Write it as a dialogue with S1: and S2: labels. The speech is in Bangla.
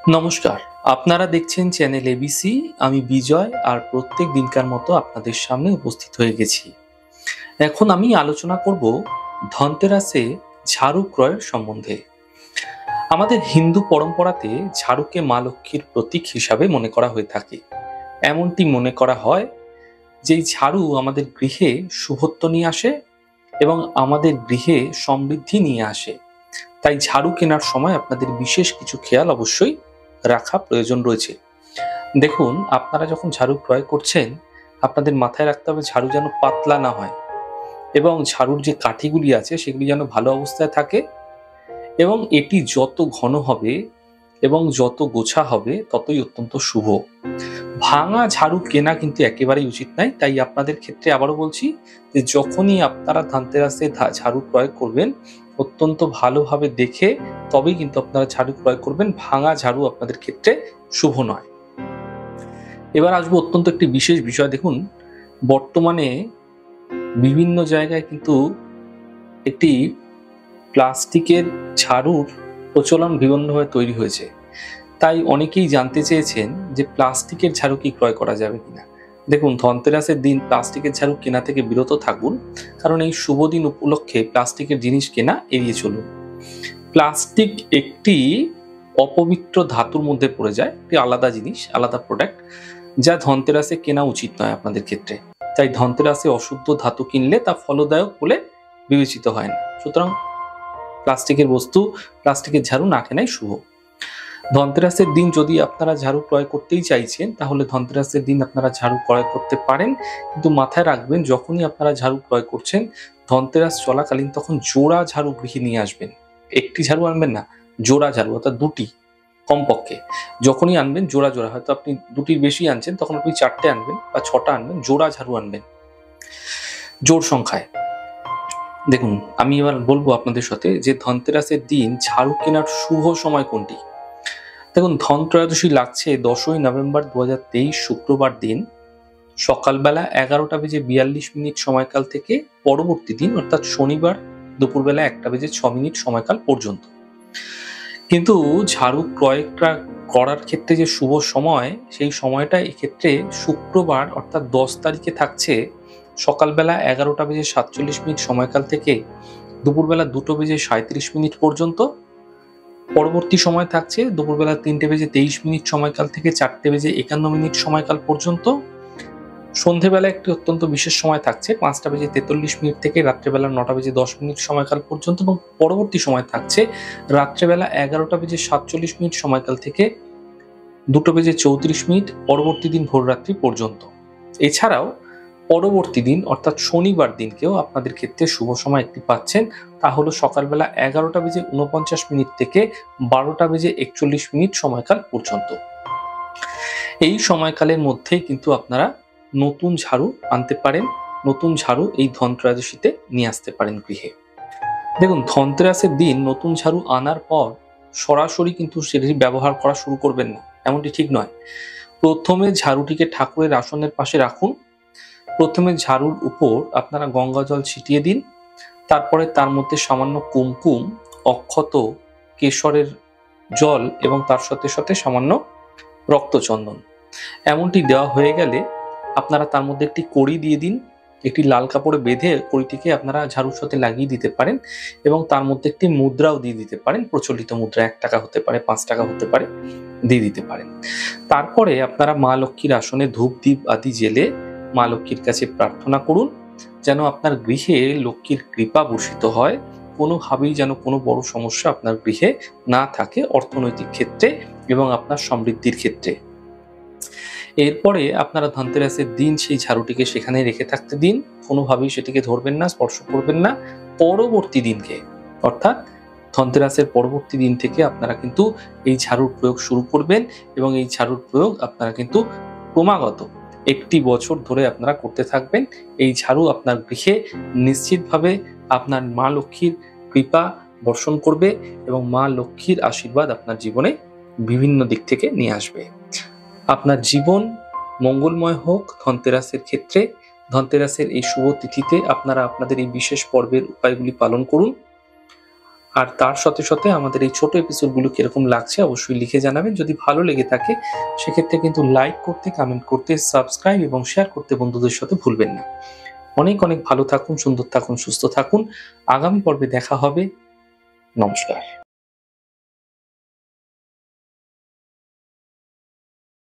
S1: নমস্কার। আপনারা দেখছেন চ্যানেল এবিসি। আমি বিজয় আর প্রত্যেক দিনকার মতো আপনাদের সামনে উপস্থিত হয়ে গেছি। এখন আমি আলোচনা করব ধনতেরাসে ঝাড়ু ক্রয়ের সম্বন্ধে। আমাদের হিন্দু পরম্পরাতে ঝাড়ুকে মা লক্ষ্মীর প্রতীক হিসাবে মনে করা হয়ে থাকে। এমনটি মনে করা হয় যে এই ঝাড়ু আমাদের গৃহে শুভত্ব নিয়ে আসে এবং আমাদের গৃহে সমৃদ্ধি নিয়ে আসে। তাই ঝাড়ু কেনার সময় আপনাদের বিশেষ কিছু খেয়াল অবশ্যই রাখা প্রয়োজন রয়েছে। দেখুন, আপনারা যখন ঝাড়ু ক্রয় করছেন, আপনাদের মাথায় রাখতে হবে ঝাড়ু যেন পাতলা না হয় এবং ঝাড়ুর যে কাঠিগুলি আছে সেগুলি যেন ভালো অবস্থায় থাকে এবং এটি যত ঘন হবে এবং যত গোছা হবে ততই অত্যন্ত শুভ। ভাঙা ঝাড়ু কেনা কিন্তু একেবারেই উচিত নয়। তাই আপনাদের ক্ষেত্রে আবারও বলছি যে যখনই আপনারা ধানতেরাসে ঝাড়ু ক্রয় করবেন, অত্যন্ত ভালোভাবে দেখে তবেই কিন্তু আপনারা ঝাড়ু ক্রয় করবেন। ভাঙা ঝাড়ু আপনাদের ক্ষেত্রে শুভ নয়। এবার আসবো অত্যন্ত একটি বিশেষ বিষয়। দেখুন, বর্তমানে বিভিন্ন জায়গায় কিন্তু একটি প্লাস্টিকের ঝাড়ুর প্রচলন বিভিন্নভাবে তৈরি হয়েছে। তাই অনেকেই জানতে চেয়েছেন যে প্লাস্টিকের ঝাড়ু কি ক্রয় করা যাবে কিনা। দেখুন, ধনতেরাসের দিন প্লাস্টিকের ঝাড়ু কেনা থেকে বিরত থাকুন, কারণ এই শুভ দিন উপলক্ষে প্লাস্টিকের জিনিস কেনা এড়িয়ে চলুন। প্লাস্টিক একটি অপবিত্র ধাতুর মধ্যে পড়ে যায়, একটি আলাদা জিনিস, আলাদা প্রোডাক্ট, যা ধনতেরাসে কেনা উচিত নয় আপনাদের ক্ষেত্রে। তাই ধনতেরাসে অশুদ্ধ ধাতু কিনলে তা ফলদায়ক বলে বিবেচিত হয় না। সুতরাং প্লাস্টিকের বস্তু, প্লাস্টিকের ঝাড়ু না কেনাই শুভ। ধনতেরাসের দিন যদি আপনারা ঝাড়ু ক্রয় করতেই চাইছেন, তাহলে ধনতেরাসের দিন আপনারা ঝাড়ু ক্রয় করতে পারেন, কিন্তু মাথায় রাখবেন যখনই আপনারা ঝাড়ু ক্রয় করছেন, ধনতেরাস চলাকালীন তখন জোড়া ঝাড়ু গৃহে নিয়ে আসবেন। একটি ঝাড়ু আনবেন না, জোড়া ঝাড়ু, অর্থাৎ দুটি কমপক্ষে। যখনই আনবেন জোড়া জোড়া, হয়তো আপনি দুটির বেশি আনছেন তখন আপনি 4টে আনবেন বা 6টা আনবেন, জোড়া ঝাড়ু আনবেন জোড় সংখ্যায়। দেখুন, আমি এবার বলবো আপনাদের সাথে যে ধনতেরাসের দিন ঝাড়ু কেনার শুভ সময় কোনটি। দেখুন, ধনত্রয়োদশী লাগছে 10ই নভেম্বর 2023 শুক্রবার দিন সকালবেলা 11:42 সময়কাল থেকে পরবর্তী দিন অর্থাৎ শনিবার দুপুরবেলা 1:06 সময়কাল পর্যন্ত। কিন্তু ঝাড়ু ক্রয়টা করার ক্ষেত্রে যে শুভ সময়, সেই সময়টা এক্ষেত্রে শুক্রবার অর্থাৎ 10 তারিখে থাকছে সকালবেলা 11:47 সময়কাল থেকে দুপুরবেলা 2:37 পর্যন্ত। পরবর্তী সময় থাকছে দুপুরবেলা 3:23 সময়কাল থেকে 4:51 সময়কাল পর্যন্ত। সন্ধেবেলা একটি অত্যন্ত বিশেষ সময় থাকছে 5:43 থেকে রাত্রেবেলা 9:10 সময়কাল পর্যন্ত, এবং পরবর্তী সময় থাকছে রাত্রেবেলা 11:47 সময়কাল থেকে 2:34 পরবর্তী দিন ভোররাত্রি পর্যন্ত। এছাড়াও পরবর্তী দিন অর্থাৎ শনিবার দিনকেও আপনাদের ক্ষেত্রে শুভ সময় একটি পাচ্ছেন, তা হলো সকালবেলা 11:49 থেকে 12:41 সময়কাল পর্যন্ত। এই সময়কালের মধ্যেই কিন্তু আপনারা নতুন ঝাড়ু আনতে পারেন, নতুন ঝাড়ু এই ধনত্রয়োদশীতে নিয়ে আসতে পারেন গৃহে। দেখুন, ধনতেরাসের দিন নতুন ঝাড়ু আনার পর সরাসরি কিন্তু সেটি ব্যবহার করা শুরু করবেন না, এমনটি ঠিক নয়। প্রথমে ঝাড়ুটিকে ঠাকুরের আসনের পাশে রাখুন। প্রথমে ঝাড়ুর উপর আপনারা গঙ্গা জল ছিটিয়ে দিন, তারপরে তার মধ্যে সামান্য কুমকুম, অক্ষত, কেশরের জল এবং তার সাথে সাথে সামান্য রক্তচন্দন, এমনটি দেওয়া হয়ে গেলে আপনারা তার মধ্যে একটি কড়ি দিয়ে দিন। একটি লাল কাপড়ে বেঁধে কড়িটিকে আপনারা ঝাড়ুর সাথে লাগিয়ে দিতে পারেন এবং তার মধ্যে একটি মুদ্রাও দিয়ে দিতে পারেন, প্রচলিত মুদ্রা 1 টাকা হতে পারে, 5 টাকা হতে পারে, দিয়ে দিতে পারেন। তারপরে আপনারা মা লক্ষ্মীর আসনে ধূপ দ্বীপ আদি জেলে মা লক্ষ্মীর কাছে প্রার্থনা করুন যেন আপনার গৃহে লক্ষ্মীর কৃপা বর্ষিত হয়, কোনোভাবেই যেন কোনো বড় সমস্যা আপনার গৃহে না থাকে অর্থনৈতিক ক্ষেত্রে এবং আপনার সমৃদ্ধির ক্ষেত্রে। এরপরে আপনারা ধনতেরাসের দিন সেই ঝাড়ুটিকে সেখানে রেখে থাকতে দিন, কোনোভাবেই সেটিকে ধরবেন না, স্পর্শ করবেন না। পরবর্তী দিনকে অর্থাৎ ধনতেরাসের পরবর্তী দিন থেকে আপনারা কিন্তু এই ঝাড়ুর প্রয়োগ শুরু করবেন এবং এই ঝাড়ুর প্রয়োগ আপনারা কিন্তু ক্রমাগত 1টি বছর ধরে আপনারা করতে থাকবেন। এই ঝাড়ু আপনার গৃহে নিশ্চিতভাবে আপনার মা লক্ষ্মীর কৃপা বর্ষণ করবে এবং মা লক্ষ্মীর আশীর্বাদ আপনার জীবনে বিভিন্ন দিক থেকে নিয়ে আসবে। আপনার জীবন মঙ্গলময় হোক। ধনতেরাসের ক্ষেত্রে, ধনতেরাসের এই শুভ তিথিতে আপনারা আপনাদের এই বিশেষ পর্বের উপায়গুলি পালন করুন। আর তার সাথে সাথে আমাদের এই ছোট এপিসোডগুলো কিরকম লাগছে অবশ্যই লিখে জানাবেন। যদি ভালো লেগে থাকে সেক্ষেত্রে কিন্তু লাইক করতে, কমেন্ট করতে, সাবস্ক্রাইব এবং শেয়ার করতে বন্ধুদের সাথে ভুলবেন না। অনেক অনেক ভালো থাকুন, সুন্দর থাকুন, সুস্থ থাকুন। আগামী পর্বে দেখা হবে। নমস্কার।